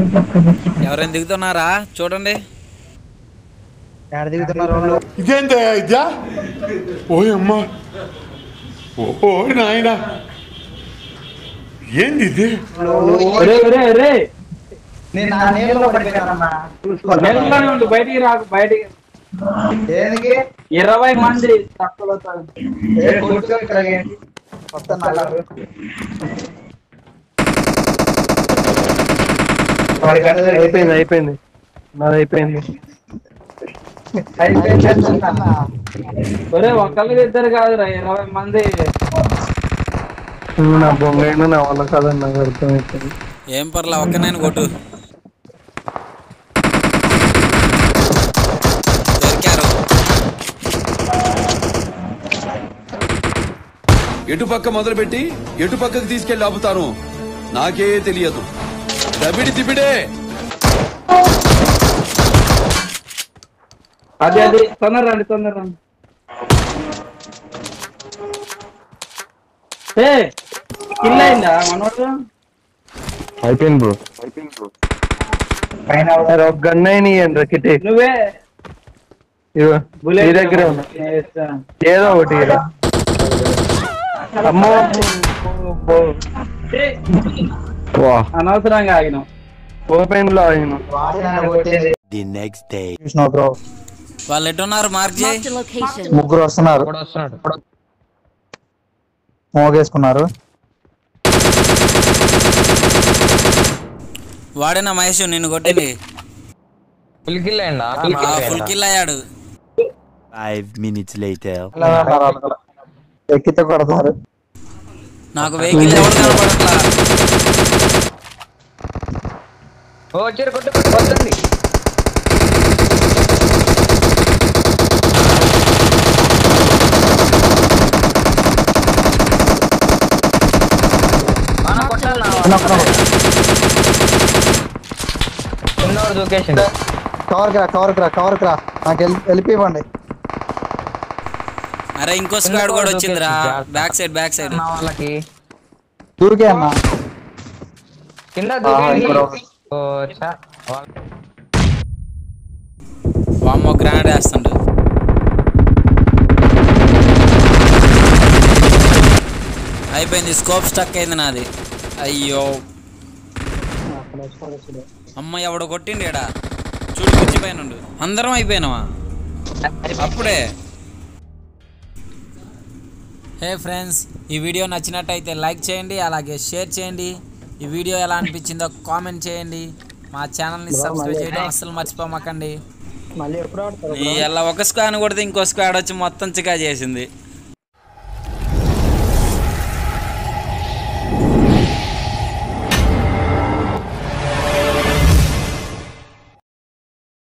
ఎవరైనా దిగుతున్నారా చూడండి. ఇదేంటా ఇదా? ఓయమ్మా, ఓ నాయన, ఏంది ఇది? బయటికి రాకు, బయటికి 20 మంది తక్కువ. అయిపోయింది అయిపోయింది నాది అయిపోయింది. ఒరే ఒకళ్ళకి ఇద్దరు కాదురా, 20 మంది. నా బొంగైనా నా వల్ల కాదని నాకు అర్థమైపోయింది. ఏం పర్లా, ఒక్క నేను కొట్టు. దొరికారు. ఎటుపక్క మొదలుపెట్టి ఎటుపక్కకు తీసుకెళ్లి ఆపుతాను నాకే తెలియదు. దబిడి తిబిడే. అది తొందర రండి, తొందర రండి. కిల్ అయిందా మనోడు? అయిపోయింది బ్రో. ఒక గన్ అయినా కిటే నువ్వే నీ దగ్గరే ఉన్నా. ఏదో ఒకటి అమ్మో, అనవసరంగా ఆగినాం. ఓపెన్ లో ఆగిన. వాళ్ళు ఎట్టున్నారు మార్క్ చేయి. ముగ్గురు వస్తున్నారు, మోగేసుకున్నారు. వాడేనా మహేష్ నిన్ను కొట్టింది? ఫుల్ కిల్ అయ్యిందా? ఫుల్ కిల్ అయ్యాడు. 5 minutes later. ఎక్కితే కొడతారు. నాకు వెహికల్ ఎవరు కనపడట్లా. వచ్చారు, కొట్టు కొట్టండి. కవర్కి రా, నాకు వెళ్ళిపోయివ్వండి. అరే ఇంకో స్క్వాడ్ కూడా వచ్చిందిరా, బ్యాక్ సైడ్ వాళ్ళకి దూరికే అన్నా. కింద వామ్మో గ్రానైడ్ వేస్తుండు. అయిపోయింది, స్కోప్ స్టక్ అయింది నాది. అయ్యో అమ్మ, ఎవడో కొట్టిండి ఎడా చూడు, పిచ్చిపోయినుండు. అందరం అయిపోయినావా అప్పుడే? హే ఫ్రెండ్స్, ఈ వీడియో నచ్చినట్టయితే లైక్ చేయండి, అలాగే షేర్ చేయండి. ఈ వీడియో ఎలా అనిపించిందో కామెంట్ చేయండి. మా ఛానల్ని సబ్స్క్రైబ్ చేయడం అస్సలు మర్చిపోమాకండి. ఇలా ఒక స్క్వాడ్ కొడితే ఇంకో స్క్వాడ్ వచ్చి మొత్తం చికా చేసింది.